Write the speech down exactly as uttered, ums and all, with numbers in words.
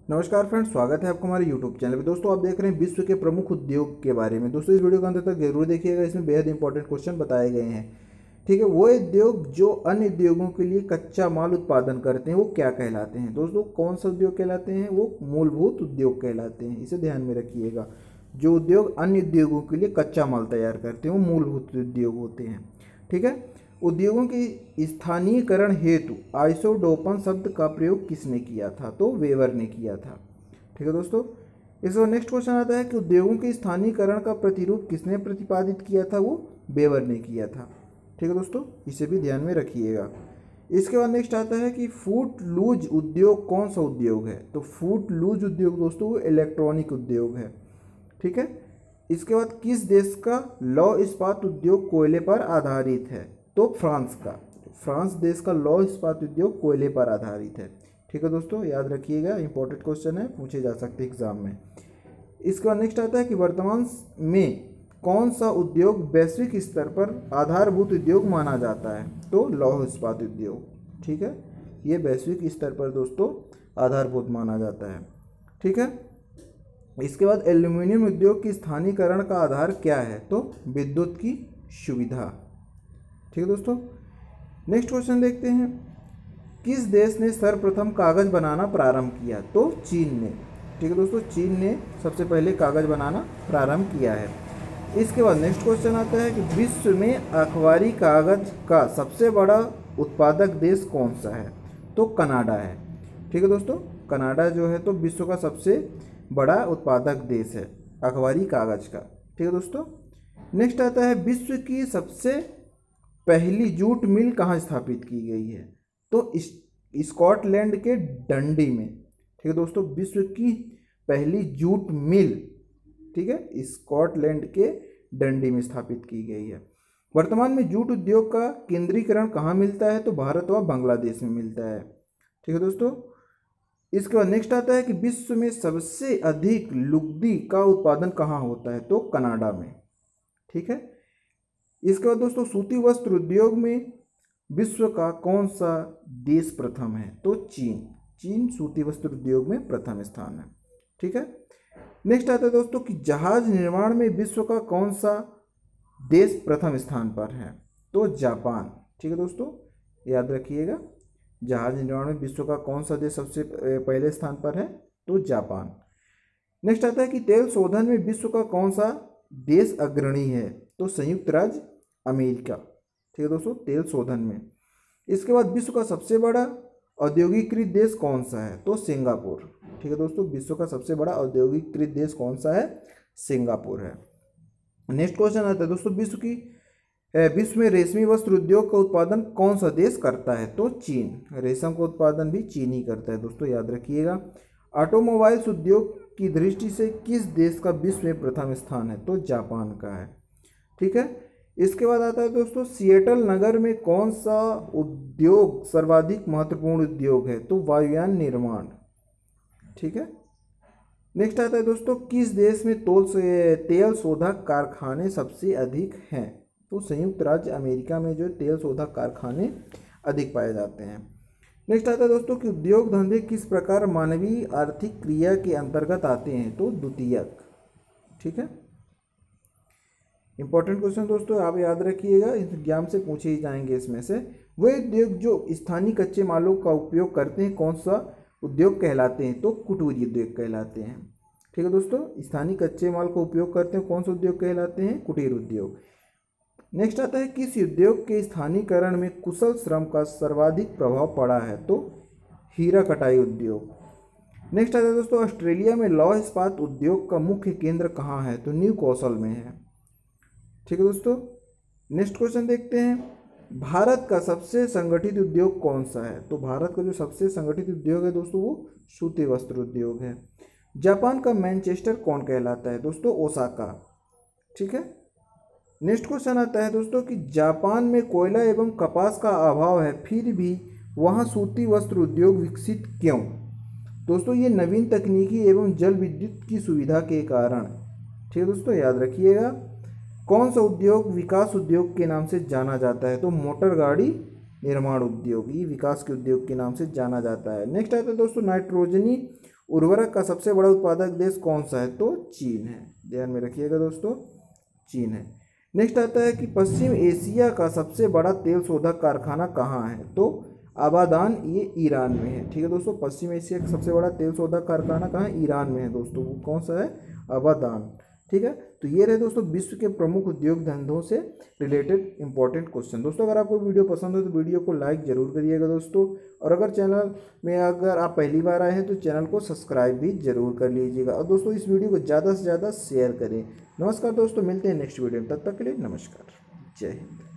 नमस्कार फ्रेंड्स, स्वागत है आपका हमारे यूट्यूब चैनल पे। दोस्तों, आप देख रहे हैं विश्व के प्रमुख उद्योग के बारे में। दोस्तों, इस वीडियो को अंत तक जरूर देखिएगा, इसमें बेहद इंपॉर्टेंट क्वेश्चन बताए गए हैं। ठीक है, वो उद्योग जो अन्य उद्योगों के लिए कच्चा माल उत्पादन करते हैं वो क्या कहलाते हैं? दोस्तों, कौन सा उद्योग कहलाते हैं? वो मूलभूत उद्योग कहलाते हैं। इसे ध्यान में रखिएगा। जो उद्योग अन्य उद्योगों के लिए कच्चा माल तैयार करते हैं वो मूलभूत उद्योग होते हैं। ठीक है, उद्योगों के स्थानीयकरण हेतु आइसोडोपन शब्द का प्रयोग किसने किया था? तो वेबर ने किया था। ठीक है दोस्तों, इस और नेक्स्ट क्वेश्चन आता है कि उद्योगों के स्थानीयकरण का प्रतिरूप किसने प्रतिपादित किया था? वो वेबर ने किया था। ठीक है दोस्तों, इसे भी ध्यान में रखिएगा। इसके बाद नेक्स्ट आता है कि फूट लूज उद्योग कौन सा उद्योग है? तो फूट लूज उद्योग दोस्तों वो इलेक्ट्रॉनिक उद्योग है। ठीक है, इसके बाद किस देश का लौह इस्पात उद्योग कोयले पर आधारित है? तो फ्रांस का। फ्रांस देश का लौह इस्पात उद्योग कोयले पर आधारित है। ठीक है दोस्तों, याद रखिएगा, इंपॉर्टेंट क्वेश्चन है, पूछे जा सकते हैं एग्जाम में। इसके बाद नेक्स्ट आता है कि वर्तमान में कौन सा उद्योग वैश्विक स्तर पर आधारभूत उद्योग माना जाता है? तो लौह इस्पात उद्योग। ठीक है, ये वैश्विक स्तर पर दोस्तों आधारभूत माना जाता है। ठीक है, इसके बाद एल्यूमिनियम उद्योग की स्थानीयकरण का आधार क्या है? तो विद्युत की सुविधा। ठीक है दोस्तों, नेक्स्ट क्वेश्चन देखते हैं। किस देश ने सर्वप्रथम कागज बनाना प्रारंभ किया? तो चीन ने। ठीक है दोस्तों, चीन ने सबसे पहले कागज बनाना प्रारंभ किया है। इसके बाद नेक्स्ट क्वेश्चन आता है कि विश्व में अखबारी कागज का सबसे बड़ा उत्पादक देश कौन सा है? तो कनाडा है। ठीक है दोस्तों, कनाडा जो है तो विश्व का सबसे बड़ा उत्पादक देश है अखबारी कागज का। ठीक है दोस्तों, नेक्स्ट आता है विश्व की सबसे पहली जूट मिल कहाँ स्थापित की गई है? तो स्कॉटलैंड के डंडी में। ठीक है दोस्तों, विश्व की पहली जूट मिल, ठीक है, स्कॉटलैंड के डंडी में स्थापित की गई है। वर्तमान में जूट उद्योग का केंद्रीकरण कहाँ मिलता है? तो भारत व बांग्लादेश में मिलता है। ठीक है दोस्तों, इसके बाद नेक्स्ट आता है कि विश्व में सबसे अधिक लुगदी का उत्पादन कहाँ होता है? तो कनाडा में। ठीक है, इसके बाद दोस्तों सूती वस्त्र उद्योग में विश्व का कौन सा देश प्रथम है? तो चीन। चीन सूती वस्त्र उद्योग में प्रथम स्थान है। ठीक है, नेक्स्ट आता है दोस्तों कि जहाज निर्माण में विश्व का कौन सा देश प्रथम स्थान पर है? तो जापान। ठीक है दोस्तों, याद रखिएगा, जहाज निर्माण में विश्व का कौन सा देश सबसे पहले स्थान पर है? तो जापान। नेक्स्ट आता है कि तेल शोधन में विश्व का कौन सा देश अग्रणी है? तो संयुक्त राज्य अमेरिका। ठीक है दोस्तों, तेल शोधन में। इसके बाद विश्व का सबसे बड़ा औद्योगिकृत देश कौन सा है? तो सिंगापुर। ठीक है दोस्तों, विश्व का सबसे बड़ा औद्योगिकृत देश कौन सा है? सिंगापुर है। नेक्स्ट क्वेश्चन आता है दोस्तों, विश्व की विश्व में रेशमी वस्त्र उद्योग का उत्पादन कौन सा देश करता है? तो चीन। रेशम का उत्पादन भी चीन ही करता है दोस्तों, याद रखिएगा। ऑटोमोबाइल्स उद्योग की दृष्टि से किस देश का विश्व में प्रथम स्थान है? तो जापान का है। ठीक है, इसके बाद आता है दोस्तों सिएटल नगर में कौन सा उद्योग सर्वाधिक महत्वपूर्ण उद्योग है? तो वायुयान निर्माण। ठीक है, नेक्स्ट आता है दोस्तों किस देश में तोल से तेल शोधक कारखाने सबसे अधिक हैं? तो संयुक्त राज्य अमेरिका में जो तेल शोधक कारखाने अधिक पाए जाते हैं। नेक्स्ट आता है दोस्तों कि उद्योग धंधे किस प्रकार मानवीय आर्थिक क्रिया के अंतर्गत आते हैं? तो द्वितीयक। ठीक है, इंपॉर्टेंट क्वेश्चन दोस्तों, आप याद रखिएगा, एग्जाम से पूछे ही जाएंगे इसमें से। वे उद्योग जो स्थानीय कच्चे मालों का उपयोग करते हैं कौन सा उद्योग कहलाते हैं? तो कुटीर उद्योग कहलाते हैं। ठीक है दोस्तों, स्थानीय कच्चे माल का उपयोग करते हैं कौन सा उद्योग कहलाते हैं? कुटीर उद्योग। नेक्स्ट आता है किस उद्योग के स्थानीयकरण में कुशल श्रम का सर्वाधिक प्रभाव पड़ा है? तो हीरा कटाई उद्योग। नेक्स्ट आता है दोस्तों ऑस्ट्रेलिया में लौह इस्पात उद्योग का मुख्य केंद्र कहाँ है? तो न्यू कौशल में है। ठीक है दोस्तों, नेक्स्ट क्वेश्चन देखते हैं। भारत का सबसे संगठित उद्योग कौन सा है? तो भारत का जो सबसे संगठित उद्योग है दोस्तों वो सूती वस्त्र उद्योग है। जापान का मैनचेस्टर कौन कहलाता है? दोस्तों ओसाका। ठीक है, नेक्स्ट क्वेश्चन आता है दोस्तों कि जापान में कोयला एवं कपास का अभाव है, फिर भी वहाँ सूती वस्त्र उद्योग विकसित क्यों? दोस्तों ये नवीन तकनीकी एवं जल विद्युत की सुविधा के कारण। ठीक है दोस्तों, याद रखिएगा। कौन सा उद्योग विकास उद्योग के नाम से जाना जाता है? तो मोटर गाड़ी निर्माण उद्योग, ये विकास के उद्योग के नाम से जाना जाता है। नेक्स्ट आता है दोस्तों नाइट्रोजनी उर्वरक का सबसे बड़ा उत्पादक देश कौन सा है? तो चीन है, ध्यान में रखिएगा दोस्तों, चीन है। नेक्स्ट आता है कि पश्चिम एशिया का सबसे बड़ा तेल शोधक कारखाना कहाँ है? तो आबादान, ये ईरान में है। ठीक है दोस्तों, पश्चिम एशिया का सबसे बड़ा तेल शोधक कारखाना कहाँ है? ईरान में है दोस्तों। वो कौन सा है? आबादान। ठीक है, तो ये रहे दोस्तों विश्व के प्रमुख उद्योग धंधों से रिलेटेड इंपॉर्टेंट क्वेश्चन। दोस्तों अगर आपको वीडियो पसंद हो तो वीडियो को लाइक जरूर करिएगा दोस्तों, और अगर चैनल में अगर आप पहली बार आए हैं तो चैनल को सब्सक्राइब भी जरूर कर लीजिएगा, और दोस्तों इस वीडियो को ज़्यादा से ज़्यादा शेयर करें। नमस्कार दोस्तों, मिलते हैं नेक्स्ट वीडियो में, तब तक के लिए नमस्कार, जय हिंद।